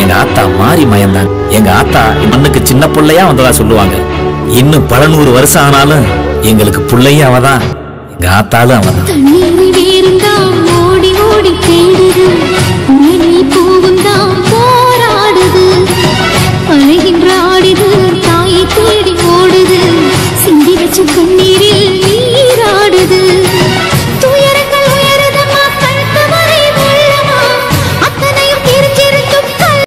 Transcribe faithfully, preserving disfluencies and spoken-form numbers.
எங்க ஆத்தா மாறி மயந்தான். எங்க ஆத்தா மண்ணுக்கு சின்ன பிள்ளையா வந்ததா சொல்லுவாங்க. இன்னும் பல நூறு வருஷம் ஆனாலும் எங்களுக்கு பிள்ளையும் அவதான், எங்க ஆத்தாலும் அவதான். ஓடி ஓடி தேடுது போகும் தான்